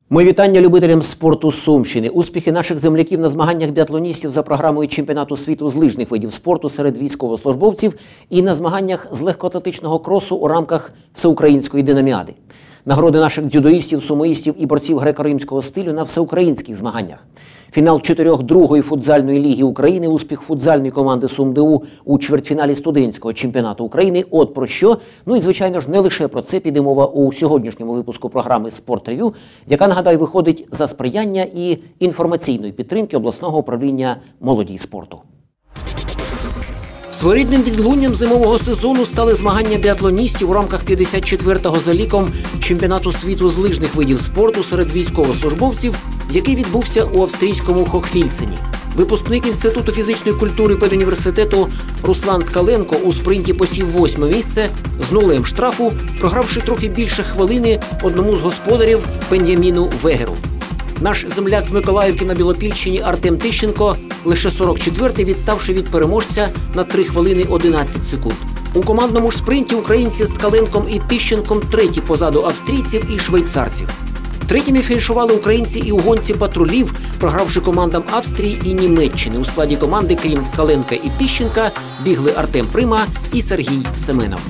Мої вітання любителям спорту Сумщини. Успіхи наших земляків на змаганнях біатлоністів за програмою чемпіонату світу з лижних видів спорту серед військовослужбовців і на змаганнях з легкоатлетичного кросу у рамках всеукраїнської динаміади. Нагороди наших дзюдоїстів, сумоїстів і борців греко-римського стилю на всеукраїнських змаганнях. Фінал 4-х другої футзальної ліги України, успіх футзальної команди СумДУ у чвертьфіналі студентського чемпіонату України. От про що. Ну і, звичайно ж, не лише про це піде мова у сьогоднішньому випуску програми «Спорт-рев'ю», яка, нагадаю, виходить за сприяння і інформаційної підтримки обласного управління молоді і спорту. Своєрідним відлунням зимового сезону стали змагання біатлоністів у рамках 54-го за ліком чемпіонату світу з лижних видів спорту серед військовослужбовців, який відбувся у австрійському Хохфільцені. Випускник Інституту фізичної культури педуніверситету Руслан Ткаленко у спринті посів 8-ме місце з нулем штрафу, програвши трохи більше хвилини одному з господарів Бен'яміну Вегеру. Наш земляк з Миколаївки на Білопільщині Артем Тищенко лише 44-й, відставши від переможця на 3 хвилини 11 секунд. У командному ж спринті українці з Ткаленком і Тищенком треті позаду австрійців і швейцарців. Третіми фінішували українці і у гонці патрулів, програвши командам Австрії і Німеччини. У складі команди, крім Ткаленка і Тищенка, бігли Артем Прима і Сергій Семенов.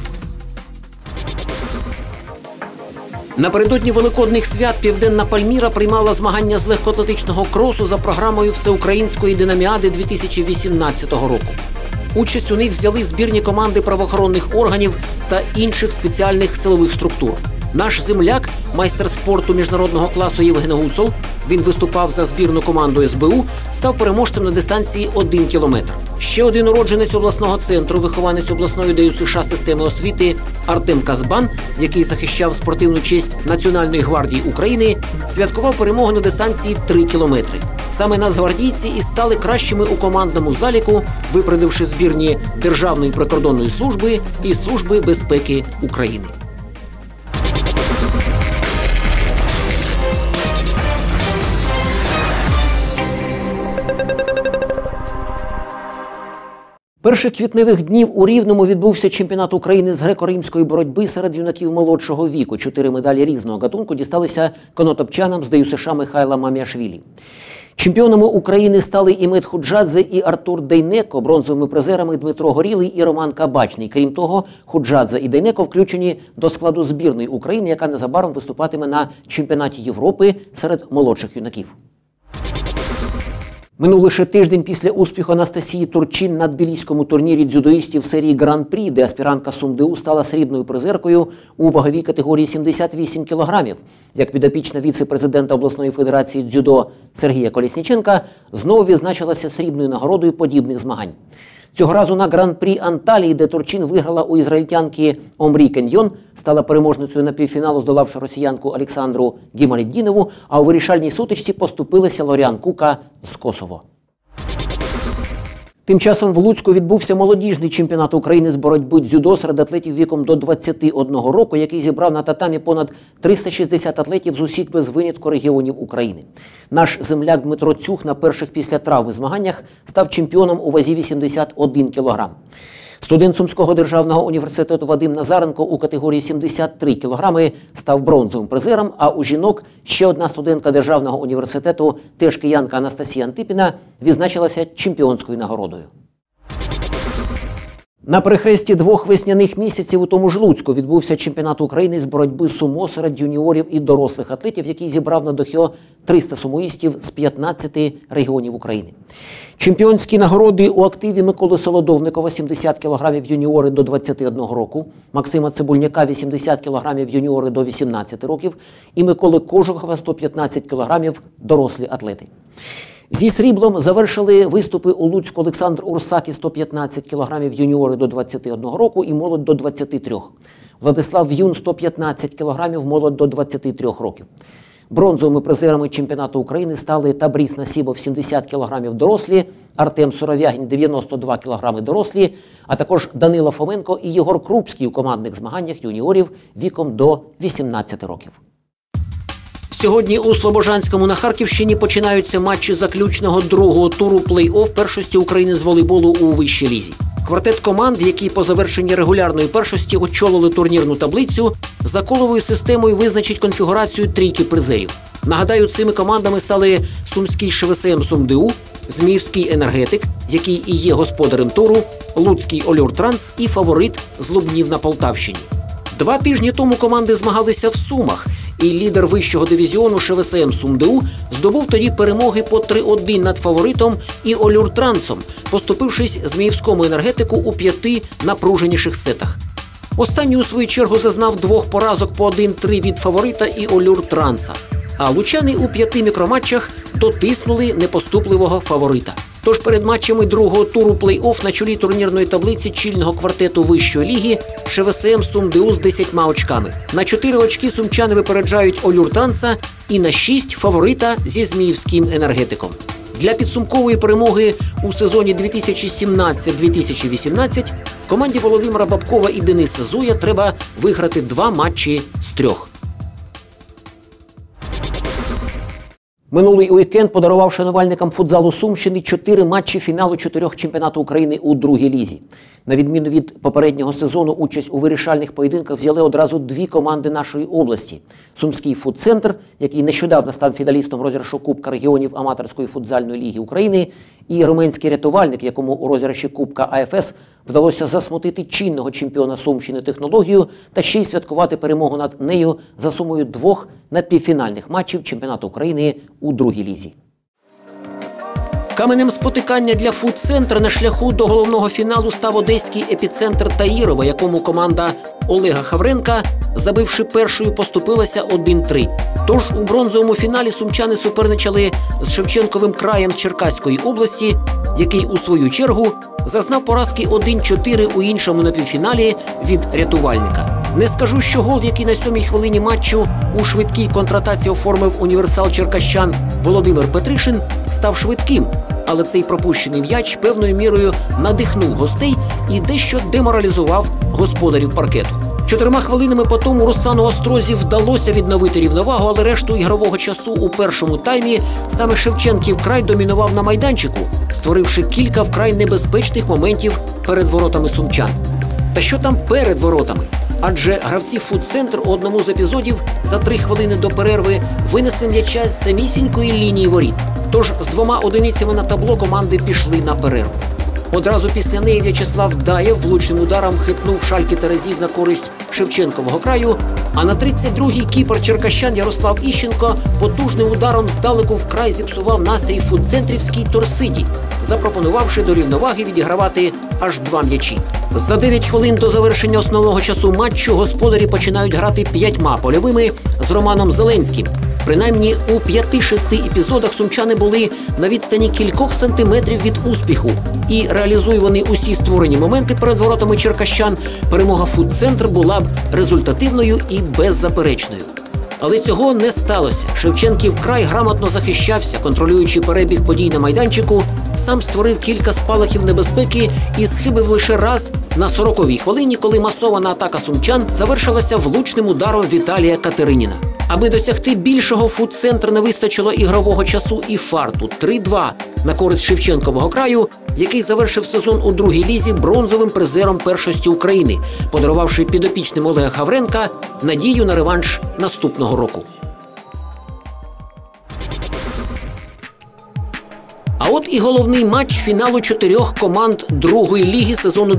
Напередодні Великодних свят Південна Пальміра приймала змагання з легкоатлетичного кросу за програмою Всеукраїнської динаміади 2018 року. Участь у них взяли збірні команди правоохоронних органів та інших спеціальних силових структур. Наш земляк, майстер спорту міжнародного класу Євген Гуцул, він виступав за збірну команду СБУ, став переможцем на дистанції 1 кілометр. Ще один уродженець обласного центру, вихованець обласної ДЮСШ системи освіти Артем Казбан, який захищав спортивну честь Національної гвардії України, святкував перемогу на дистанції 3 кілометри. Саме нацгвардійці і стали кращими у командному заліку, випередивши збірні Державної прикордонної служби і Служби безпеки України. Перших квітневих днів у Рівному відбувся чемпіонат України з греко-римської боротьби серед юнаків молодшого віку. 4 медалі різного гатунку дісталися конотопчанам з ДЮСШ Михайла Маміашвілі. Чемпіонами України стали Імет Худжадзе і Артур Дейнеко, бронзовими призерами Дмитро Горілий і Роман Кабачний. Крім того, Худжадзе і Дейнеко включені до складу збірної України, яка незабаром виступатиме на чемпіонаті Європи серед молодших юнаків. Минув лише тиждень після успіху Анастасії Турчин на тбіліському турнірі дзюдоїстів серії Гран-прі, де аспірантка СумДУ стала срібною призеркою у ваговій категорії 78 кілограмів. Як підопічна віце-президента обласної федерації дзюдо Сергія Колєсніченка знову відзначилася срібною нагородою подібних змагань. Цього разу на Гран-прі Анталії, де Турчин виграла у ізраїльтянки Омрі Кеньйон, стала переможницею на півфіналу, здолавши росіянку Олександру Гімаліддінову, а у вирішальній сутичці поступилася Лоріан Кука з Косово. Тим часом в Луцьку відбувся молодіжний чемпіонат України з боротьби дзюдо серед атлетів віком до 21 року, який зібрав на татамі понад 360 атлетів з усіх без винятку регіонів України. Наш земляк Дмитро Цюх на перших після травми змаганнях став чемпіоном у вазі 81 кілограм. Студент Сумського державного університету Вадим Назаренко у категорії 73 кілограми став бронзовим призером, а у жінок ще одна студентка Державного університету, теж киянка Анастасія Антипіна, відзначилася чемпіонською нагородою. На перехресті 2 весняних місяців у тому ж Луцьку відбувся чемпіонат України з боротьби сумо серед юніорів і дорослих атлетів, який зібрав на дохьо 300 сумоїстів з 15 регіонів України. Чемпіонські нагороди у активі Миколи Солодовникова 70 кг юніори до 21 року, Максима Цибульняка 80 кг юніори до 18 років і Миколи Кожухова 115 кг дорослі атлети. Зі сріблом завершили виступи у Луцьку Олександр Урсакі 115 кг юніори до 21 року і молодь до 23. Владислав В'юн 115 кг молодь до 23 років. Бронзовими призерами чемпіонату України стали Табріс Насібов 70 кг дорослі, Артем Суровягін 92 кг дорослі, а також Данила Фоменко і Єгор Крупський у командних змаганнях юніорів віком до 18 років. Сьогодні у Слобожанському на Харківщині починаються матчі заключного другого туру плей-офф першості України з волейболу у вищій лізі. Квартет команд, які по завершенні регулярної першості очолили турнірну таблицю, за коловою системою визначить конфігурацію трійки призерів. Нагадаю, цими командами стали сумський ШВСМ «СумДУ», Зміївський «Енергетик», який і є господарем туру, Луцький «Олюртранс» і «Фаворит» з Лубнів на Полтавщині. 2 тижні тому команди змагалися в Сумах, і лідер вищого дивізіону ШВСМ «СумДУ» здобув тоді перемоги по 3-1 над «Фаворитом» і «Олюртрансом», поступившись Зміївському «Енергетику» у 5 напруженіших сетах. Останній у свою чергу зазнав 2 поразок по 1-3 від «Фаворита» і «Олюртранса». А лучани у 5 мікроматчах дотиснули непоступливого «Фаворита». Тож перед матчами другого туру плей-офф на чолі турнірної таблиці чільного квартету вищої ліги ШВСМ «СумДУ» з 10 очками. На 4 очки сумчани випереджають «Олюртранса» і на 6 «Фаворита» зі Зміївським «Енергетиком». Для підсумкової перемоги у сезоні 2017-2018 команді Володимира Бабкова і Дениса Зуя треба виграти 2 матчі з 3. Минулий уікенд подарував шанувальникам футзалу Сумщини 4 матчі фіналу 4 чемпіонату України у другій лізі. На відміну від попереднього сезону, участь у вирішальних поєдинках взяли одразу 2 команди нашої області. Сумський футцентр, який нещодавно став фіналістом розіграшу Кубка регіонів аматорської футзальної ліги України, і Руменський рятувальник, якому у розіграші Кубка АФС вдалося засмутити чинного чемпіона Сумщини технологію та ще й святкувати перемогу над нею за сумою 2 напівфінальних матчів чемпіонату України у другій лізі. Каменем спотикання для футцентра на шляху до головного фіналу став одеський епіцентр Таїрова, якому команда Олега Хавренка, забивши першою, поступилася 1-3. Тож у бронзовому фіналі сумчани суперничали з Шевченковим краєм Черкаської області, який у свою чергу зазнав поразки 1-4 у іншому напівфіналі від рятувальника. Не скажу, що гол, який на 7-й хвилині матчу у швидкій контратаці оформив універсал черкащан Володимир Петришин, став швидким, але цей пропущений м'яч певною мірою надихнув гостей і дещо деморалізував господарів паркету. 4 хвилинами по тому Руслану Острозі вдалося відновити рівновагу, але решту ігрового часу у першому таймі саме Шевченків край домінував на майданчику, створивши кілька вкрай небезпечних моментів перед воротами сумчан. Та що там перед воротами? Адже гравці футцентру у одному з епізодів за 3 хвилини до перерви винесли м'яча з самісінької лінії воріт. Тож з 2 одиницями на табло команди пішли на перерву. Одразу після неї В'ячеслав Даєв влучним ударом хитнув шальки терезів на користь Шевченкового краю, а на 32-й кіпер черкащан Ярослав Іщенко потужним ударом здалеку вкрай зіпсував настрій футцентрівській торсиді, запропонувавши до рівноваги відігравати аж 2 м'ячі. За 9 хвилин до завершення основного часу матчу господарі починають грати 5 польовими з Романом Зеленським. Принаймні у 5-6 епізодах сумчани були на відстані кількох сантиметрів від успіху. І реалізують вони усі створені моменти перед воротами черкащан, перемога футцентр була б результативною і беззаперечною. Але цього не сталося. Шевченків край грамотно захищався, контролюючи перебіг подій на майданчику, сам створив кілька спалахів небезпеки і схибив лише раз на 40-й хвилині, коли масована атака сумчан завершилася влучним ударом Віталія Катериніна. Аби досягти більшого, футцентр не вистачило ігрового часу і фарту. 3-2 на користь Шевченкового краю, який завершив сезон у другій лізі бронзовим призером першості України, подарувавши підопічним Олега Хавренка надію на реванш наступного року. А от і головний матч фіналу 4 команд другої ліги сезону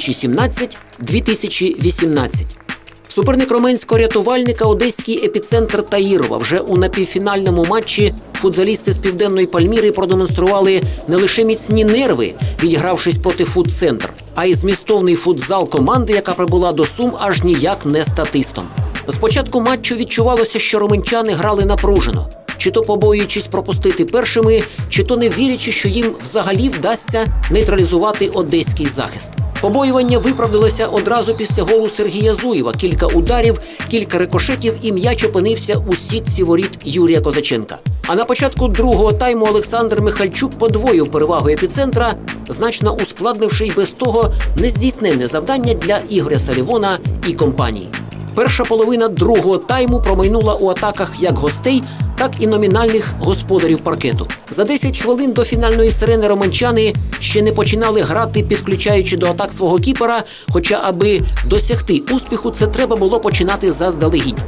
2017-2018. Суперник руменського рятувальника одеський епіцентр Таїрова. Вже у напівфінальному матчі футзалісти з Південної Пальміри продемонстрували не лише міцні нерви, відігравшись проти футцентр, а й змістовний футзал команди, яка прибула до Сум аж ніяк не статистом. З початку матчу відчувалося, що руменчани грали напружено, чи то побоюючись пропустити першими, чи то не вірячи, що їм взагалі вдасться нейтралізувати одеський захист. Побоювання виправдалося одразу після голу Сергія Зуєва. Кілька ударів, кілька рикошетів і м'яч опинився у сітці воріт Юрія Козаченка. А на початку другого тайму Олександр Михальчук подвоїв перевагу епіцентра, значно ускладнивши й без того нездійсненне завдання для Ігоря Салівона і компанії. Перша половина другого тайму промайнула у атаках як гостей, так і номінальних господарів паркету. За 10 хвилин до фінальної сирени романчани ще не починали грати, підключаючи до атак свого кіпера, хоча аби досягти успіху, це треба було починати заздалегідь.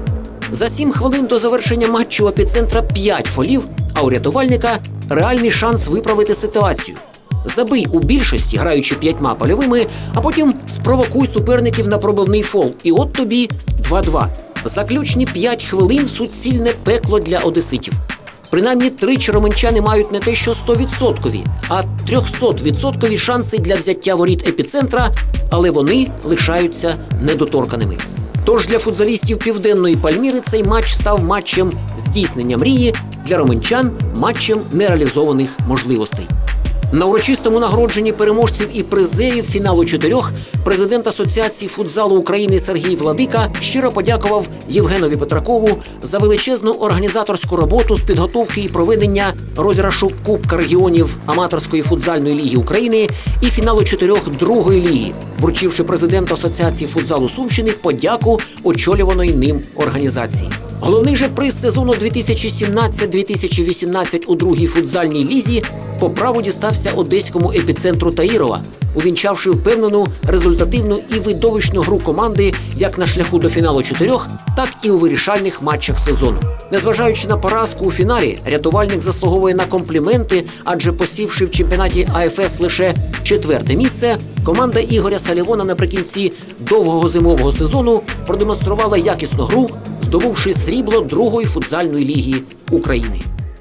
За 7 хвилин до завершення матчу у епіцентра 5 фолів, а у рятувальника реальний шанс виправити ситуацію. Забий у більшості, граючи 5 польовими, а потім спровокуй суперників на пробивний фол. І от тобі 2-2. Заключні 5 хвилин – суцільне пекло для одеситів. Принаймні тричі романчани мають не те що 100%, а 300% шанси для взяття воріт епіцентра, але вони лишаються недоторканими. Тож для футзалістів Південної Пальміри цей матч став матчем здійснення мрії, для романчан – матчем нереалізованих можливостей. На урочистому нагородженні переможців і призерів фіналу 4 президент Асоціації футзалу України Сергій Владика щиро подякував Євгенові Петракову за величезну організаторську роботу з підготовки і проведення розіграшу Кубка регіонів Аматорської футзальної ліги України і фіналу 4 другої ліги, вручивши президенту Асоціації футзалу Сумщини подяку очолюваної ним організації. Головний же приз сезону 2017-2018 у другій футзальній лізі по праву дістався одеському епіцентру Таїрова, увінчавши впевнену, результативну і видовищну гру команди як на шляху до фіналу 4, так і у вирішальних матчах сезону. Незважаючи на поразку у фіналі, рятувальник заслуговує на компліменти, адже посівши в чемпіонаті АФС лише 4-те місце, команда Ігоря Салівона наприкінці довгого зимового сезону продемонструвала якісну гру, здобувши срібло другої футзальної ліги України.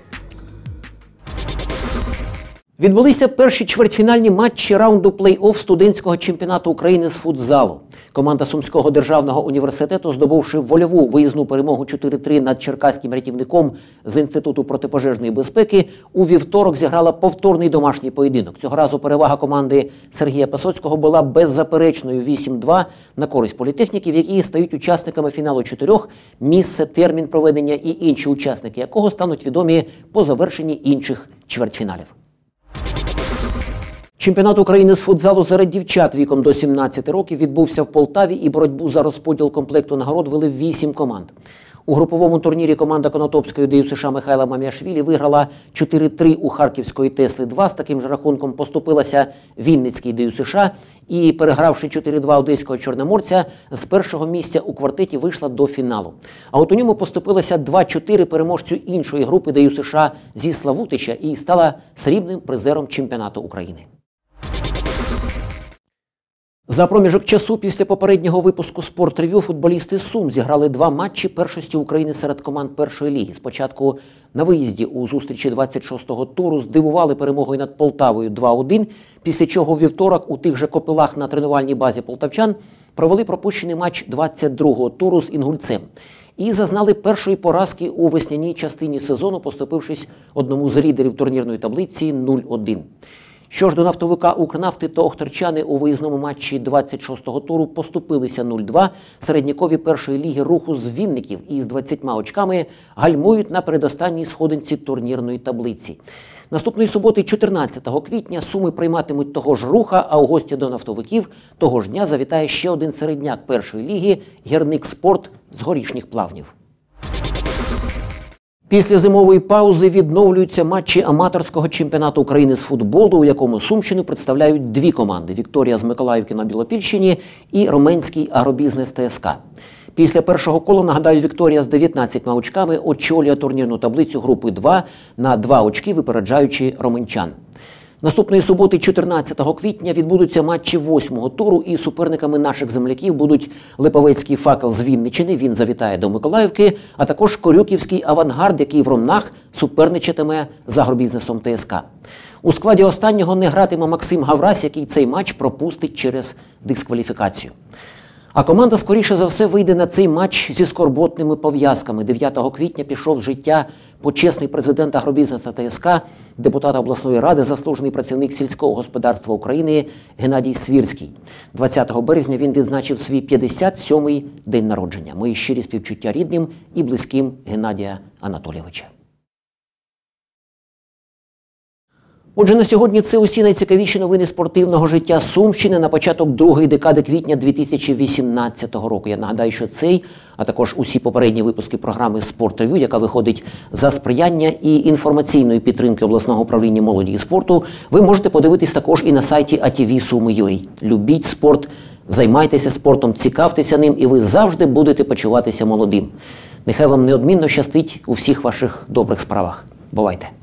Відбулися перші чвертьфінальні матчі раунду плей-офф студентського чемпіонату України з футзалу. Команда Сумського державного університету, здобувши вольову виїзну перемогу 4-3 над черкаським рятівником з Інституту протипожежної безпеки, у вівторок зіграла повторний домашній поєдинок. Цього разу перевага команди Сергія Пасоцького була беззаперечною 8-2 на користь політехніків, які стають учасниками фіналу 4, місце, термін проведення і інші учасники якого стануть відомі по завершенні інших чвертьфіналів. Чемпіонат України з футзалу серед дівчат віком до 17 років відбувся в Полтаві, і боротьбу за розподіл комплекту нагород вели 8 команд. У груповому турнірі команда Конотопської ДЮСШ Михайла Маміашвілі виграла 4-3 у Харківської Тесли-2. З таким же рахунком поступилася Вінницькій ДЮСШ і, перегравши 4-2 одеського Чорноморця, з першого місця у квартеті вийшла до фіналу. А от у ньому поступилася 2-4 переможцю іншої групи ДЮСШ зі Славутича і стала срібним призером чемпіонату України. За проміжок часу після попереднього випуску «Спорт-рев'ю» футболісти Сум зіграли 2 матчі першості України серед команд першої ліги. Спочатку на виїзді у зустрічі 26-го туру здивували перемогою над Полтавою 2-1, після чого у вівторок у тих же Копилах на тренувальній базі полтавчан провели пропущений матч 22-го туру з Інгульцем. І зазнали першої поразки у весняній частині сезону, поступившись одному з лідерів турнірної таблиці 0-1. Що ж до нафтовика «Укрнафти», то охтирчани у виїзному матчі 26-го туру поступилися 0-2. Середнякові першої ліги «Руху» з Вінників із 20 очками гальмують на передостанній сходинці турнірної таблиці. Наступної суботи, 14 квітня, Суми прийматимуть того ж «Руха», а у гості до нафтовиків того ж дня завітає ще один середняк першої ліги – «Гірник Спорт» з Горішніх Плавнів. Після зимової паузи відновлюються матчі аматорського чемпіонату України з футболу, у якому Сумщину представляють 2 команди – «Вікторія» з Миколаївки на Білопільщині і «Роменський агробізнес ТСК». Після першого кола, нагадаю, «Вікторія» з 19 очками очолює турнірну таблицю групи 2 на 2 очки, випереджаючи роменчан. Наступної суботи, 14 квітня, відбудуться матчі 8-го туру, і суперниками наших земляків будуть Липовецький «Факел» з Вінниччини, він завітає до Миколаївки, а також Корюківський «Авангард», який в Ромнах суперничатиме з агробізнесом ТСК. У складі останнього не гратиме Максим Гаврась, який цей матч пропустить через дискваліфікацію. А команда, скоріше за все, вийде на цей матч зі скорботними пов'язками. 9 квітня пішов з життя почесний президент агробізнесу ТСК, депутат обласної ради, заслужений працівник сільського господарства України Геннадій Свірський. 20 березня він відзначив свій 57-й день народження. Мої щирі співчуття рідним і близьким Геннадія Анатолійовича. Отже, на сьогодні це усі найцікавіші новини спортивного життя Сумщини на початок другої декади квітня 2018 року. Я нагадаю, що цей, а також усі попередні випуски програми «Спорт-рев'ю», яка виходить за сприяння і інформаційної підтримки обласного управління молоді і спорту, ви можете подивитись також і на сайті ATV Суми.ua. Любіть спорт, Займайтеся спортом, цікавтеся ним, і ви завжди будете почуватися молодим. Нехай вам неодмінно щастить у всіх ваших добрих справах. Бувайте!